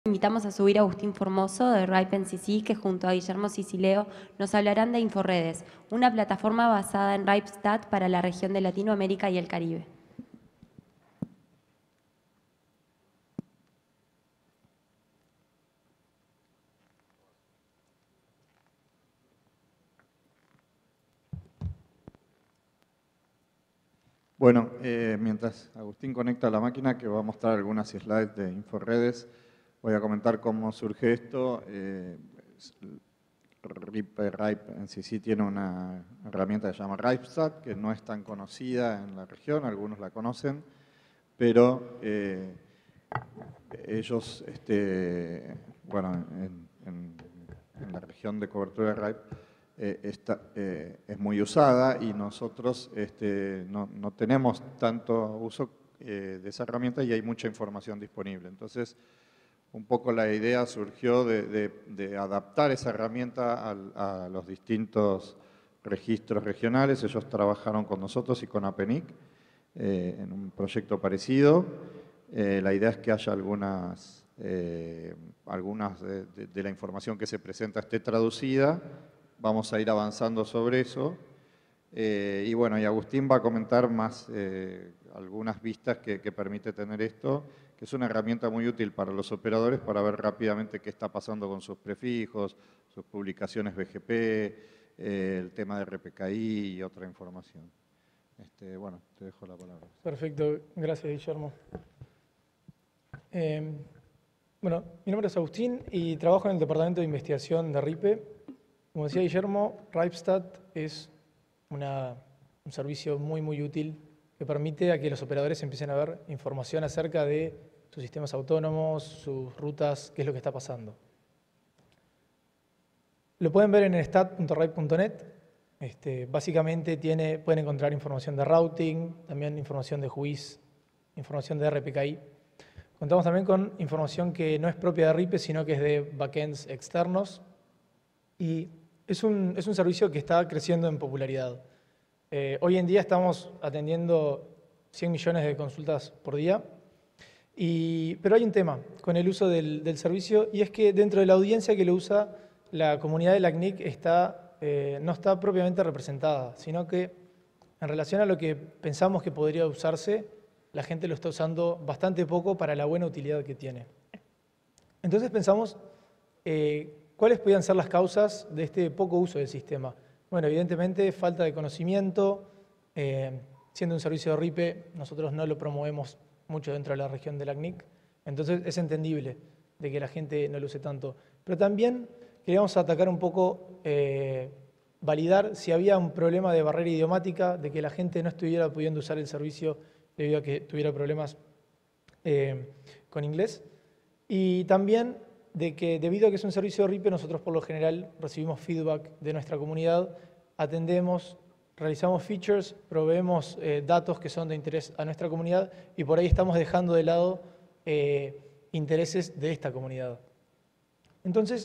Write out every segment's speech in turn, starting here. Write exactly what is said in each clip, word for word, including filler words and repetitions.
Invitamos a subir a Agustín Formoso de Ripe N C C, que junto a Guillermo Sicileo nos hablarán de Inforedes, una plataforma basada en RipeStat para la región de Latinoamérica y el Caribe. Bueno, eh, mientras Agustín conecta la máquina, que va a mostrar algunas slides de Inforedes, voy a comentar cómo surge esto. Eh, Ripe, Ripe N C C tiene una herramienta que se llama RipeStat, que no es tan conocida en la región, algunos la conocen, pero eh, ellos, este, bueno, en, en, en la región de cobertura de Ripe, Eh, esta, eh, es muy usada y nosotros este, no, no tenemos tanto uso eh, de esa herramienta y hay mucha información disponible. Entonces, un poco la idea surgió de, de, de adaptar esa herramienta al, a los distintos registros regionales. Ellos trabajaron con nosotros y con APENIC eh, en un proyecto parecido. Eh, la idea es que haya algunas, eh, algunas de, de, de la información que se presenta esté traducida. Vamos a ir avanzando sobre eso. Eh, y bueno, y Agustín va a comentar más eh, algunas vistas que, que permite tener esto, que es una herramienta muy útil para los operadores para ver rápidamente qué está pasando con sus prefijos, sus publicaciones B G P, eh, el tema de R P K I y otra información. Este, bueno, te dejo la palabra. Perfecto, gracias Guillermo. Eh, bueno, mi nombre es Agustín y trabajo en el Departamento de Investigación de RIPE. Como decía Guillermo, RipeStat es una, un servicio muy, muy útil que permite a que los operadores empiecen a ver información acerca de sus sistemas autónomos, sus rutas, qué es lo que está pasando. Lo pueden ver en stat punto ripe punto net. Este, básicamente tiene, pueden encontrar información de routing, también información de juiz, información de R P K I. Contamos también con información que no es propia de RIPE, sino que es de backends externos. Y es un, es un servicio que está creciendo en popularidad. Eh, hoy en día estamos atendiendo cien millones de consultas por día. Y, pero hay un tema con el uso del, del servicio, y es que dentro de la audiencia que lo usa, la comunidad de la C N I C está, eh, no está propiamente representada, sino que en relación a lo que pensamos que podría usarse, la gente lo está usando bastante poco para la buena utilidad que tiene. Entonces pensamos, eh, ¿cuáles podrían ser las causas de este poco uso del sistema? Bueno, evidentemente falta de conocimiento. Eh, siendo un servicio de RIPE, nosotros no lo promovemos mucho dentro de la región de la C N I C, entonces es entendible de que la gente no lo use tanto. Pero también queríamos atacar un poco, eh, validar si había un problema de barrera idiomática, de que la gente no estuviera pudiendo usar el servicio debido a que tuviera problemas eh, con inglés. Y también de que debido a que es un servicio de RIPE, nosotros por lo general recibimos feedback de nuestra comunidad, atendemos, realizamos features, proveemos eh, datos que son de interés a nuestra comunidad y por ahí estamos dejando de lado eh, intereses de esta comunidad. Entonces,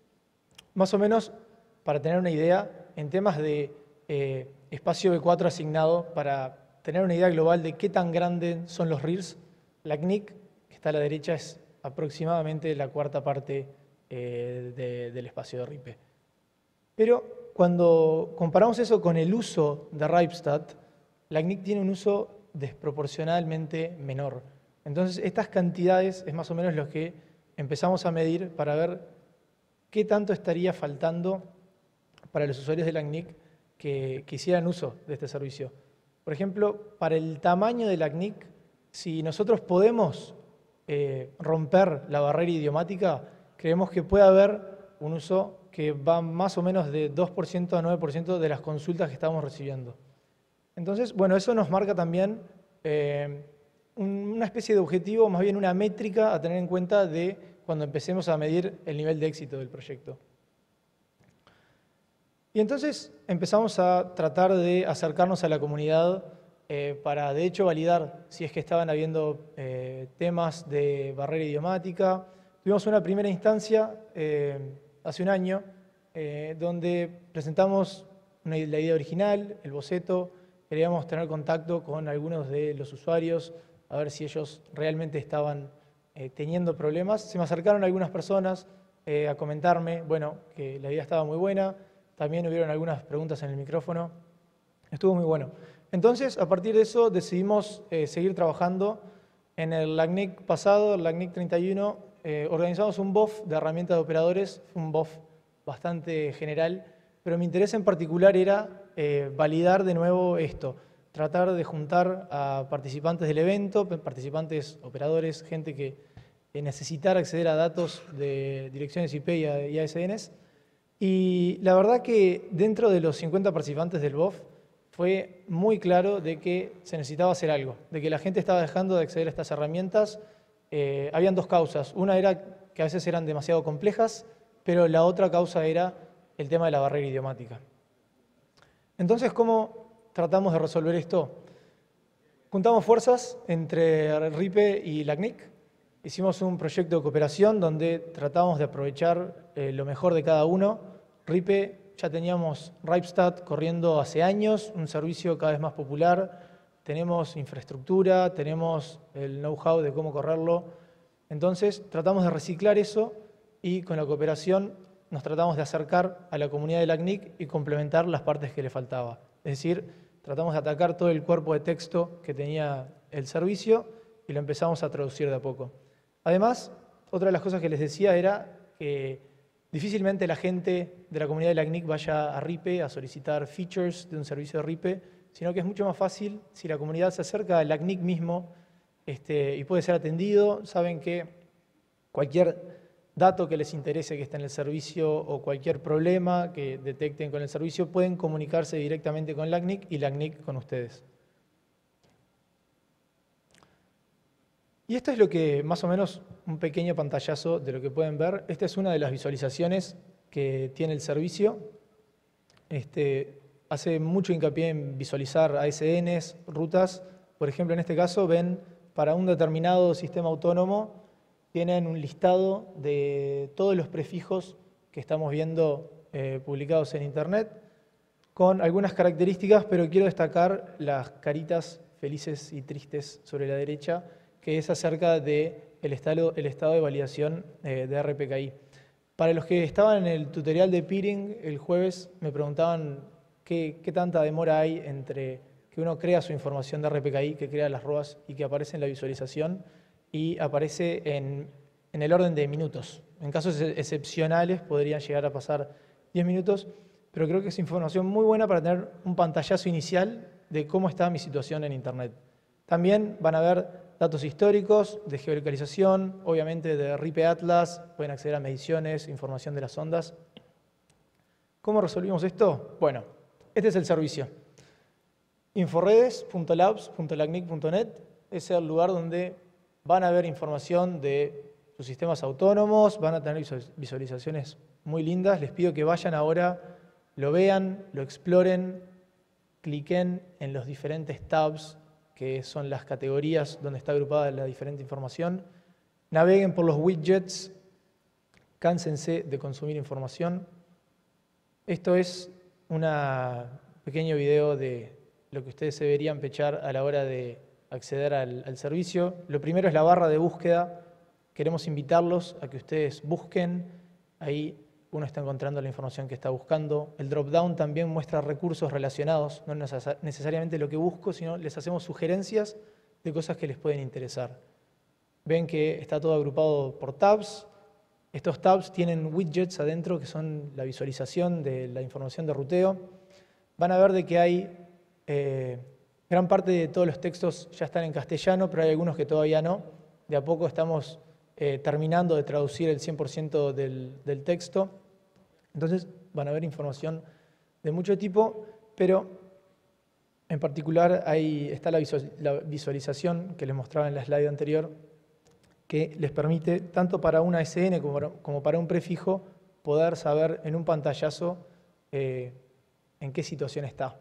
más o menos, para tener una idea, en temas de eh, espacio B cuatro asignado, para tener una idea global de qué tan grandes son los R I Rs, la C N I C, que está a la derecha, es aproximadamente la cuarta parte eh, de, del espacio de RIPE. Pero cuando comparamos eso con el uso de RipeStat, la C N I C tiene un uso desproporcionalmente menor. Entonces, estas cantidades es más o menos lo que empezamos a medir para ver qué tanto estaría faltando para los usuarios de la C N I C que, que hicieran uso de este servicio. Por ejemplo, para el tamaño de la C N I C, si nosotros podemos Eh, romper la barrera idiomática, creemos que puede haber un uso que va más o menos de dos por ciento a nueve por ciento de las consultas que estamos recibiendo. Entonces, bueno, eso nos marca también eh, un, una especie de objetivo, más bien una métrica a tener en cuenta de cuando empecemos a medir el nivel de éxito del proyecto. Y entonces empezamos a tratar de acercarnos a la comunidad Eh, para de hecho validar si es que estaban habiendo eh, temas de barrera idiomática. Tuvimos una primera instancia eh, hace un año eh, donde presentamos una, la idea original, el boceto, queríamos tener contacto con algunos de los usuarios a ver si ellos realmente estaban eh, teniendo problemas. Se me acercaron algunas personas eh, a comentarme, bueno, que la idea estaba muy buena. También hubieron algunas preguntas en el micrófono. Estuvo muy bueno. Entonces, a partir de eso, decidimos eh, seguir trabajando. En el LACNIC pasado, el LACNIC treinta y uno, eh, organizamos un B O F de herramientas de operadores, un B O F bastante general, pero mi interés en particular era eh, validar de nuevo esto, tratar de juntar a participantes del evento, participantes, operadores, gente que eh, necesitara acceder a datos de direcciones I P y a, y a S Ns. Y la verdad que dentro de los cincuenta participantes del B O F fue muy claro de que se necesitaba hacer algo, de que la gente estaba dejando de acceder a estas herramientas. Eh, habían dos causas. Una era que a veces eran demasiado complejas, pero la otra causa era el tema de la barrera idiomática. Entonces, ¿cómo tratamos de resolver esto? Juntamos fuerzas entre RIPE y LACNIC. Hicimos un proyecto de cooperación donde tratamos de aprovechar eh, lo mejor de cada uno. RIPE ya teníamos RIPESTAT corriendo hace años, un servicio cada vez más popular. Tenemos infraestructura, tenemos el know-how de cómo correrlo. Entonces, tratamos de reciclar eso y con la cooperación nos tratamos de acercar a la comunidad de LACNIC y complementar las partes que le faltaba. Es decir, tratamos de atacar todo el cuerpo de texto que tenía el servicio y lo empezamos a traducir de a poco. Además, otra de las cosas que les decía era que difícilmente la gente de la comunidad de LACNIC vaya a RIPE a solicitar features de un servicio de RIPE, sino que es mucho más fácil si la comunidad se acerca al LACNIC mismo este, y puede ser atendido. Saben que cualquier dato que les interese que esté en el servicio o cualquier problema que detecten con el servicio pueden comunicarse directamente con LACNIC y LACNIC con ustedes. Y esto es lo que, más o menos, un pequeño pantallazo de lo que pueden ver. Esta es una de las visualizaciones que tiene el servicio. Este, hace mucho hincapié en visualizar A S Ns, rutas. Por ejemplo, en este caso, ven para un determinado sistema autónomo, tienen un listado de todos los prefijos que estamos viendo eh, publicados en Internet, con algunas características, pero quiero destacar las caritas felices y tristes sobre la derecha, que es acerca del estado, el estado de validación eh, de R P K I. Para los que estaban en el tutorial de peering el jueves, me preguntaban qué, qué tanta demora hay entre que uno crea su información de R P K I, que crea las R O A S y que aparece en la visualización, y aparece en, en el orden de minutos. En casos excepcionales podrían llegar a pasar diez minutos, pero creo que es información muy buena para tener un pantallazo inicial de cómo está mi situación en Internet. También van a ver datos históricos de geolocalización, obviamente de RIPE Atlas, pueden acceder a mediciones, información de las ondas. ¿Cómo resolvimos esto? Bueno, este es el servicio. inforedes punto labs punto lacnic punto net es el lugar donde van a ver información de sus sistemas autónomos, van a tener visualizaciones muy lindas. Les pido que vayan ahora, lo vean, lo exploren, cliquen en los diferentes tabs, que son las categorías donde está agrupada la diferente información. Naveguen por los widgets, cánsense de consumir información. Esto es un pequeño video de lo que ustedes se deberían pechar a la hora de acceder al, al servicio. Lo primero es la barra de búsqueda. Queremos invitarlos a que ustedes busquen. Ahí uno está encontrando la información que está buscando. El drop-down también muestra recursos relacionados, no necesariamente lo que busco, sino les hacemos sugerencias de cosas que les pueden interesar. Ven que está todo agrupado por tabs. Estos tabs tienen widgets adentro que son la visualización de la información de ruteo. Van a ver de que hay eh, gran parte de todos los textos ya están en castellano, pero hay algunos que todavía no. De a poco estamos eh, terminando de traducir el cien por ciento del, del texto. Entonces van a ver información de mucho tipo, pero en particular ahí está la visualización que les mostraba en la slide anterior, que les permite, tanto para una A S N como para un prefijo, poder saber en un pantallazo eh, en qué situación está.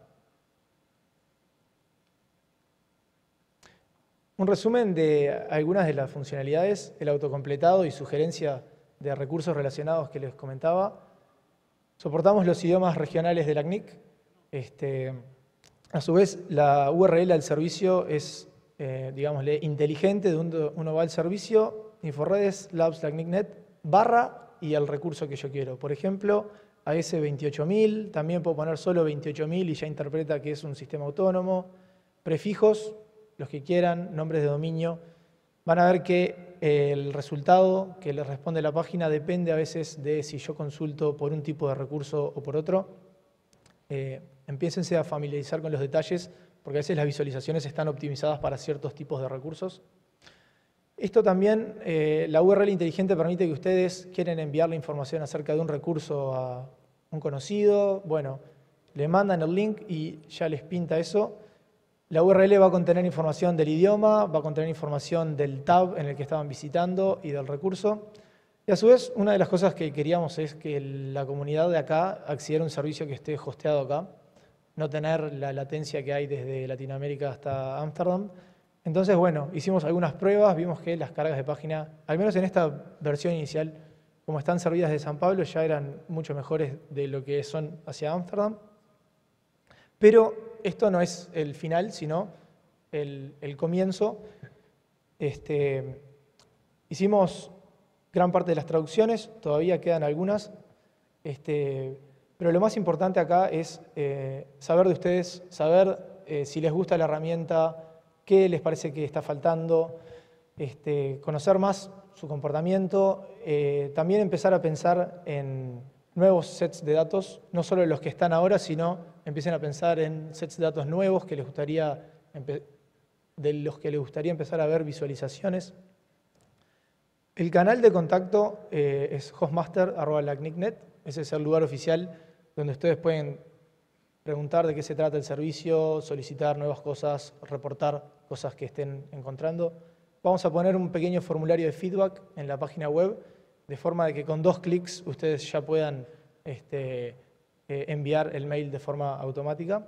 Un resumen de algunas de las funcionalidades, el autocompletado y sugerencia de recursos relacionados que les comentaba. Soportamos los idiomas regionales de LACNIC. Este, a su vez, la U R L del servicio es, eh, digámosle, inteligente, de donde uno va al servicio, Inforedes, Labs, LACNIC.net, barra y el recurso que yo quiero. Por ejemplo, A S veintiocho mil, también puedo poner solo veintiocho mil y ya interpreta que es un sistema autónomo. Prefijos, los que quieran, nombres de dominio. Van a ver que el resultado que les responde la página depende a veces de si yo consulto por un tipo de recurso o por otro. Eh, empiécense a familiarizar con los detalles, porque a veces las visualizaciones están optimizadas para ciertos tipos de recursos. Esto también, eh, la U R L inteligente permite que ustedes quieren enviar la información acerca de un recurso a un conocido. Bueno, le mandan el link y ya les pinta eso. La U R L va a contener información del idioma, va a contener información del tab en el que estaban visitando y del recurso. Y a su vez, una de las cosas que queríamos es que la comunidad de acá accediera a un servicio que esté hosteado acá, no tener la latencia que hay desde Latinoamérica hasta Ámsterdam. Entonces, bueno, hicimos algunas pruebas, vimos que las cargas de página, al menos en esta versión inicial, como están servidas de San Pablo, ya eran mucho mejores de lo que son hacia Ámsterdam. Pero esto no es el final, sino el, el comienzo. Este, hicimos gran parte de las traducciones, todavía quedan algunas, este, pero lo más importante acá es eh, saber de ustedes, saber eh, si les gusta la herramienta, qué les parece que está faltando, este, conocer más su comportamiento, eh, también empezar a pensar en nuevos sets de datos, no solo los que están ahora, sino empiecen a pensar en sets de datos nuevos que les gustaría, de los que les gustaría empezar a ver visualizaciones. El canal de contacto eh, es hostmaster arroba lacnic punto net, ese es el lugar oficial donde ustedes pueden preguntar de qué se trata el servicio, solicitar nuevas cosas, reportar cosas que estén encontrando. Vamos a poner un pequeño formulario de feedback en la página web, de forma de que con dos clics ustedes ya puedan este, eh, enviar el mail de forma automática.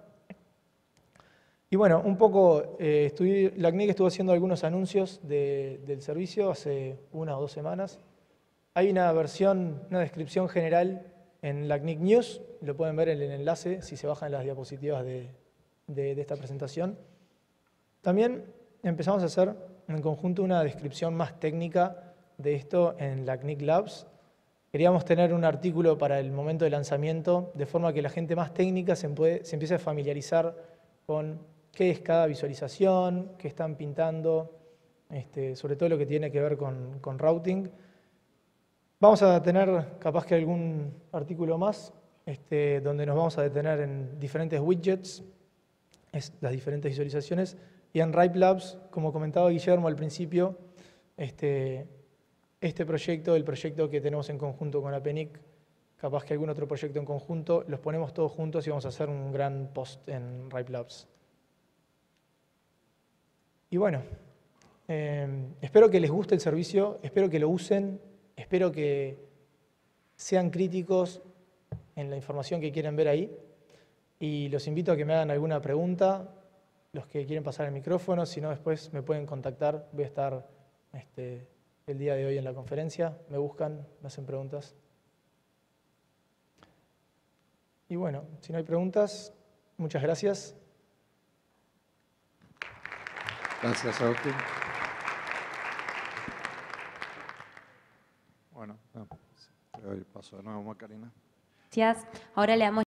Y bueno, un poco, eh, estuve, LACNIC estuvo haciendo algunos anuncios de, del servicio hace una o dos semanas. Hay una versión, una descripción general en LACNIC News, lo pueden ver en el enlace si se bajan las diapositivas de, de, de esta presentación. También empezamos a hacer en conjunto una descripción más técnica de esto en LACNIC Labs. Queríamos tener un artículo para el momento de lanzamiento, de forma que la gente más técnica se, puede, se empiece a familiarizar con qué es cada visualización, qué están pintando, este, sobre todo lo que tiene que ver con, con routing. Vamos a tener capaz que algún artículo más, este, donde nos vamos a detener en diferentes widgets, es, las diferentes visualizaciones, y en Ripe Labs, como comentaba Guillermo al principio, este, este proyecto, el proyecto que tenemos en conjunto con Apenic, capaz que algún otro proyecto en conjunto, los ponemos todos juntos y vamos a hacer un gran post en Ripe Labs. Y bueno, eh, espero que les guste el servicio, espero que lo usen, espero que sean críticos en la información que quieren ver ahí y los invito a que me hagan alguna pregunta, los que quieren pasar el micrófono, si no después me pueden contactar, voy a estar este, el día de hoy en la conferencia, me buscan, me hacen preguntas. Y bueno, si no hay preguntas, muchas gracias. Gracias, Agustín. Bueno, te doy paso de nuevo, Macarena. Gracias. Ahora le damos